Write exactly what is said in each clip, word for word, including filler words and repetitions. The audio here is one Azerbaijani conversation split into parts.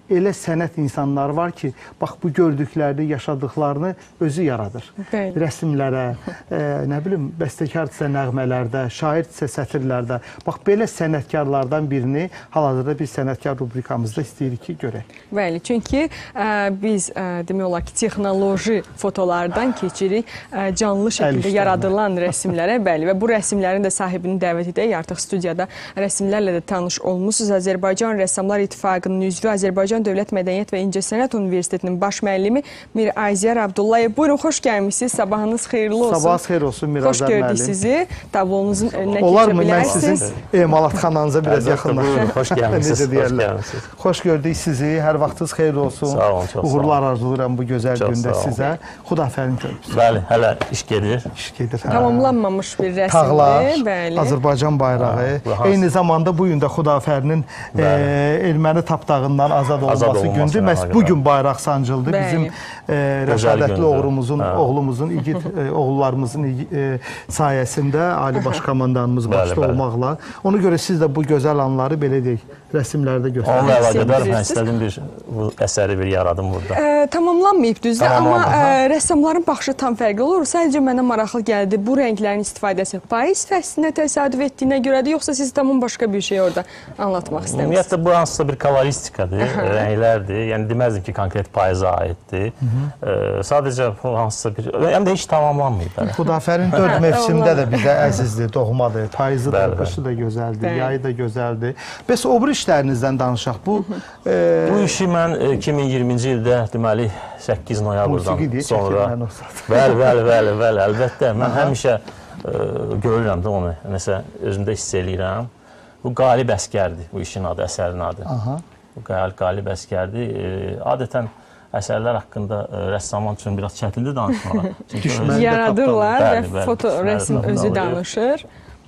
elə sənət insanları var ki, bax bu gördüklərini, yaşadıklarını özü yaradır. Bəli. Rəsmlərə, e, nə bilim, bəstəkardısa nəğmələrdə, şairdirsə sətirlərdə. Bax, belə sənətkarlardan birini hal-hazırda biz sənətkar rubrikamızda istəyirik ki, görək. Bəli, çünki ə, biz ə, demək olar ki, texnoloji fotolardan keçirik ə, canlı şəkildə yaradılan rəsmlərə, bəli, və bu rəsmlərin də sahibini dəvət edək. Artıq studiyada rəsmlərlə də tanış olmuşsunuz. Azərbaycan Rəssamlar İttifaqının üzvü, Azərbaycan Dövlət Mədəniyyət və İncəsənət Universitetinin baş müəllimi Mir Azər Abdullayev. Buyurun, xoş gəlmişsiniz. Sabahınız xeyirli olsun. Sabahınız xeyir olsun, Mir Azər müəllim. Xoş gördük sizi. Tablonuzun önünə Olar keçə mı? Mən bilərsiniz. sizin emalatxananıza biraz yaxınlaşım. Xoş gəlmişsiniz. Xoş gördük sizi. Hər vaxtınız xeyir olsun. Sağ olun, çox sağ olun. Uğurlar arzulayıram bu gözəl gündə sizə. Xudafərin görürsünüz. Bəli, hələ iş gedir. İş gedir. Tamamlanmamış bir rəsmdir. Tağlar, Azərbaycan bayrağı. Eyni zamanda bu gün də Xudafərinin e, erməni tapdağından azad olması, azad olması gündür. Məhz bugün bayraq sancıldı. Bəli. Bizim e, rəşadətli oğlumuzun, hə. oğlumuzun, igid e, oğullarımızın e, sayəsində Ali Baş Komandanımız başda olmaqla. Ona görə siz də bu gözəl anları belə deyək, rəsmlərdə göstərin. Onunla əlaqədar mən istədim bir bu əsəri bir yaradım burada. E, tamamlanmayıb düzdür, amma e, rəssamların baxışı tam fərqli olur. Sadəcə mənə maraqlı gəldi bu rənglərin istifadəsi payız fəslinə təsadüf etdiyinə görədir, yoxsa siz tamam başqa bir şey orada anlatmaq istəmişsiniz? Ümumiyyətlə, bu hansısa bir koloristikadır, rənglərdir. Yəni, deməzdim ki, konkret payıza aiddir. E, sadəcə hansısa bir... Həm də heç tamamlanmayıb. Xudafərin dörd mövsümdə də bizə əzizdir, doğmadır. Payızı da, qışı da gözəldir, yayı da gözəldir. Bəs o bir işlərinizdən danışaq. Bu, e... bu işi mən iki min iyirminci ildə, deməli, səkkiz noyabrdan sonra... Bəli, bəli, bəli, bəli, əlbəttə. Mən həmişə e, görürəm də onu, nəsə özümdə hiss eləyirəm. Bu Qalib Əskərdir, bu işin adı, əsərin adı. Aha. Bu Qalib Əskərdir. E, adətən əsərlər haqqında e, rəssamlar üçün biraz çətindir danışmalar. Yaradırlar və foto rəsm özü danışır.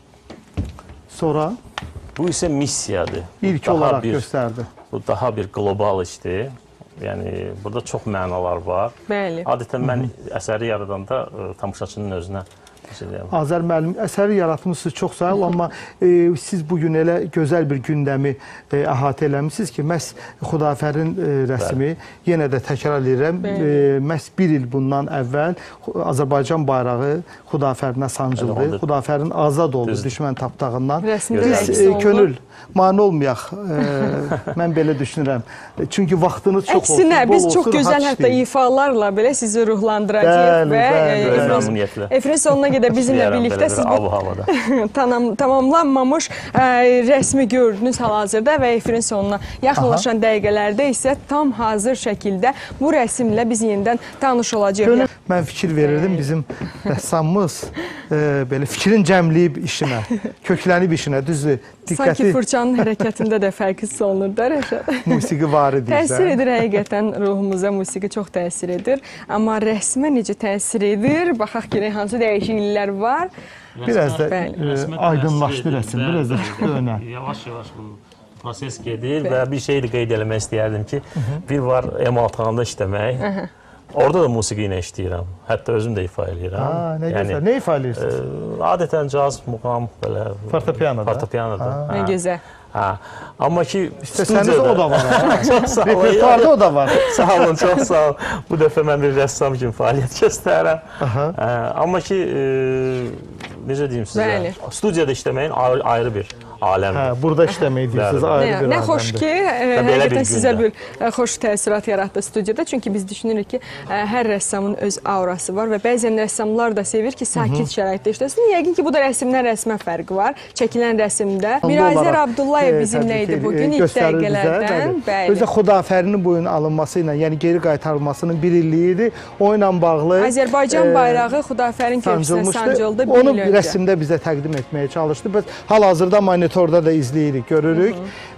Sonra? Bu isə missiyadır. İlk daha olaraq bir, göstərdi. Bu daha bir qlobal işdir. Yəni, burada çox mənalar var. Bəli. Adətən mən əsəri yaradanda e, tamaşaçının özünə Azər müəllim, əsəri yaratmışsınız, çox sağ ol, amma e, siz bugün elə gözəl bir gündəmi e, əhatə eləmişsiniz ki, məhz Xudafərin e, rəsmi, bəli. Yenə də təkrar edirəm, e, məhz bir il bundan əvvəl Azərbaycan bayrağı Xudafərinə sancıldı, Xudafərin azad oldu düşmən tapdağından. Biz e, könül, mane olmayaq, e, mən belə düşünürəm. Çünki vaxtınız çox olsun, əksinə, bol biz olsun, çox gözəl hətta ifalarla belə sizi ruhlandıracaq və efrin sonuna qədər bizimlə birlikdə siz bu tamamlanmamış rəsmi gördünüz hal-hazırda və efrin sonuna yaxınlaşan dəqiqələrdə isə tam hazır şəkildə bu rəsmlə biz yenidən tanış olacaq. Mən fikir verirdim, bizim rəssamımız belə fikrin cəmliyib işinə, köklənib işinə, düzdür, diqqəti... Sanki fırçanın hərəkətində də fərq hiss olunur da, Rəşad. Musiqi var idi. Təsir edir həqiqətən ruhumuza, musiqi çox təsir edir. Amma rəsmə necə təsir edir? Baxaq ki, hansı dəyişikliklər var. Biraz da aydınlaşdı rəsm, biraz da çıxdı önə. Yavaş-yavaş bu proses gedir və bir şey də qeyd eləmək istəyərdim ki, bir var emalatxanada işləmək. Orada da musiqi ilə işləyirəm. Hətta özüm də ifa eləyirəm. Nə gözəl. Nə ifa eləyirsiniz? Adətən caz, muğam, belə... Fortepianoda. Fortepianoda. Nə gözəl. Amma ki, İstəsəniz o da var. Çox sağ olun. Repertuarda o da var. Sağ olun, çox sağ olun. Bu dəfə mən bir rəssam kimi fəaliyyət göstərirəm. Amma ki, necə deyim sizə, studiyada işləməyin ayrı bir aləmdir. Burada işləmək deyirsiniz, ayrı bir aləmdir. Nə xoş ki, həqiqətən sizə bir xoş təəssürat yaratdı studiyada. Çünki biz düşünürük ki, hər rəssamın öz aurası var və bəzən rəssamlar da sevir ki, sakit şəraitdə işləsin. Yəqin ki, bu da rəsmdən rəsmə fərqi var. Çəkilən rəsmdə. Mir Azər Abdullayev bizimlə idi bugün ilk dəqiqələrdən. Özdə Xudafərinin boyun alınması ilə, yəni geri qaytarılmasının bir illiyi idi. O ilə bağlı... Azərbaycan bayrağı Xudafərin körpüsünə sancıldı bir il öncə. Onu rəsmdə bizə təqdim etməyə çalışdı. Hal-hazırda monitorda da izləyirik, görürük.